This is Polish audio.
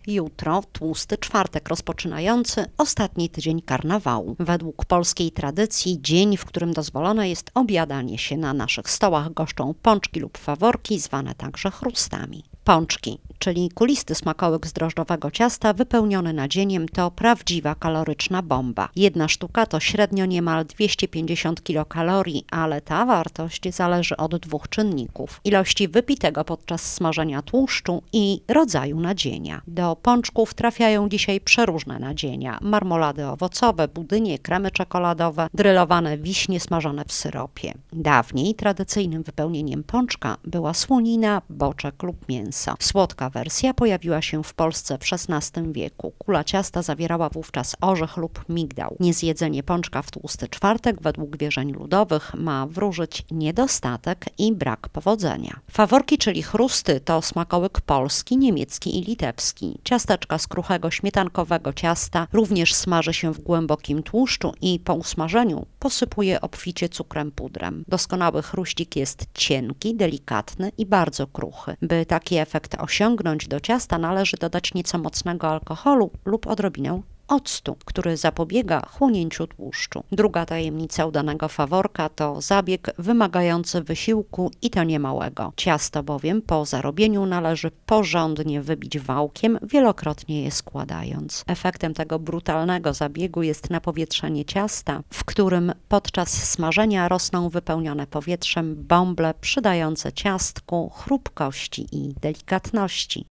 Jutro tłusty czwartek rozpoczynający ostatni tydzień karnawału. Według polskiej tradycji dzień, w którym dozwolone jest obiadanie się na naszych stołach, goszczą pączki lub faworki, zwane także chrustami. Pączki, czyli kulisty smakołyk z drożdżowego ciasta wypełniony nadzieniem, to prawdziwa kaloryczna bomba. Jedna sztuka to średnio niemal 250 kilokalorii, ale ta wartość zależy od dwóch czynników: ilości wypitego podczas smażenia tłuszczu i rodzaju nadzienia. Do pączków trafiają dzisiaj przeróżne nadzienia: marmolady owocowe, budynie, kremy czekoladowe, drylowane wiśnie smażone w syropie. Dawniej tradycyjnym wypełnieniem pączka była słonina, boczek lub mięso. Słodka wersja pojawiła się w Polsce w XVI wieku. Kula ciasta zawierała wówczas orzech lub migdał. Niezjedzenie pączka w tłusty czwartek według wierzeń ludowych ma wróżyć niedostatek i brak powodzenia. Faworki, czyli chrusty, to smakołyk polski, niemiecki i litewski. Ciasteczka z kruchego śmietankowego ciasta również smaży się w głębokim tłuszczu i po usmażeniu posypuje obficie cukrem pudrem. Doskonały chruścik jest cienki, delikatny i bardzo kruchy. By taki efekt osiągnąć, do ciasta należy dodać nieco mocnego alkoholu lub odrobinę octu, który zapobiega chłonięciu tłuszczu. Druga tajemnica udanego faworka to zabieg wymagający wysiłku i to niemałego. Ciasto bowiem po zarobieniu należy porządnie wybić wałkiem, wielokrotnie je składając. Efektem tego brutalnego zabiegu jest napowietrzenie ciasta, w którym podczas smażenia rosną wypełnione powietrzem bąble przydające ciastku chrupkości i delikatności.